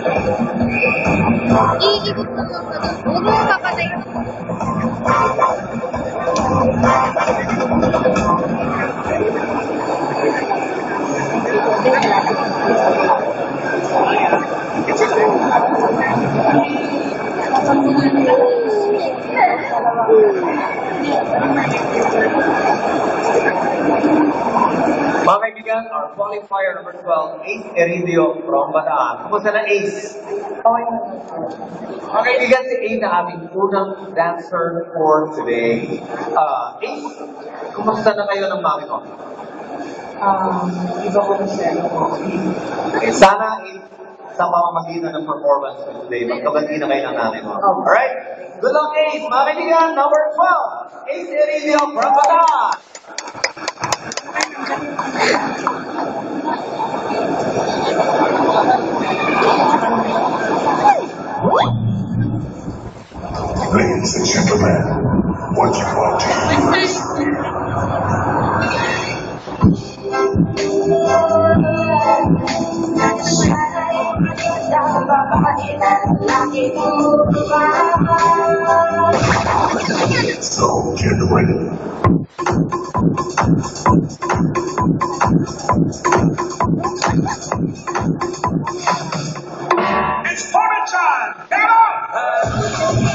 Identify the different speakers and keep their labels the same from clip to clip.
Speaker 1: Iikot lang ako doon. Huwag mo papatay.
Speaker 2: Mga kaibigan, our qualifier number 12, Ace Eridio from Bataan. Kumusta na, Ace? Okay. Mga kaibigan, si Ace na aming unang dancer for today. Ace, kumusta na kayo ng mami mo?
Speaker 3: Iba ko siya.
Speaker 2: Sana, Ace, sa pamamagitan ng performance for today, magkabati na kayo ng nanay mo. Alright? Good luck, Ace! Mga kaibigan, number 12, Ace Eridio from Bataan.
Speaker 4: Ladies and gentlemen, what you want to so get ready.
Speaker 5: It's party time! Get up!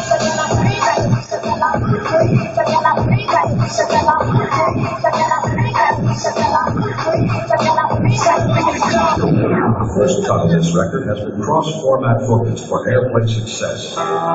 Speaker 4: The first cut of this record has been cross-format focused for airplay success.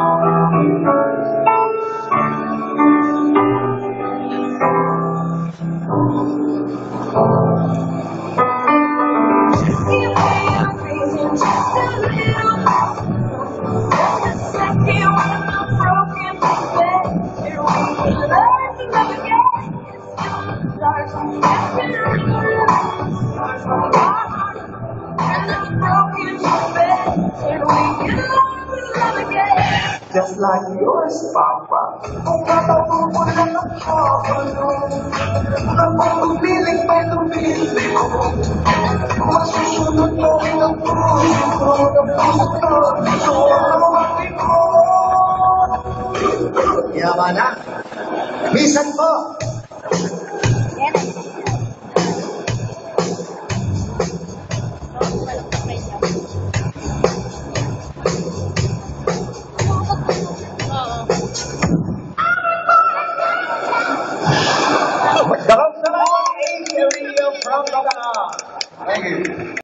Speaker 3: Just like yours, Papa. Kung matabubo na ng habalo, ang piling pa'y tumilig ko. Masusunod mo rin ang puso ko, ang puso ko,
Speaker 6: Yaman na. Bisan po,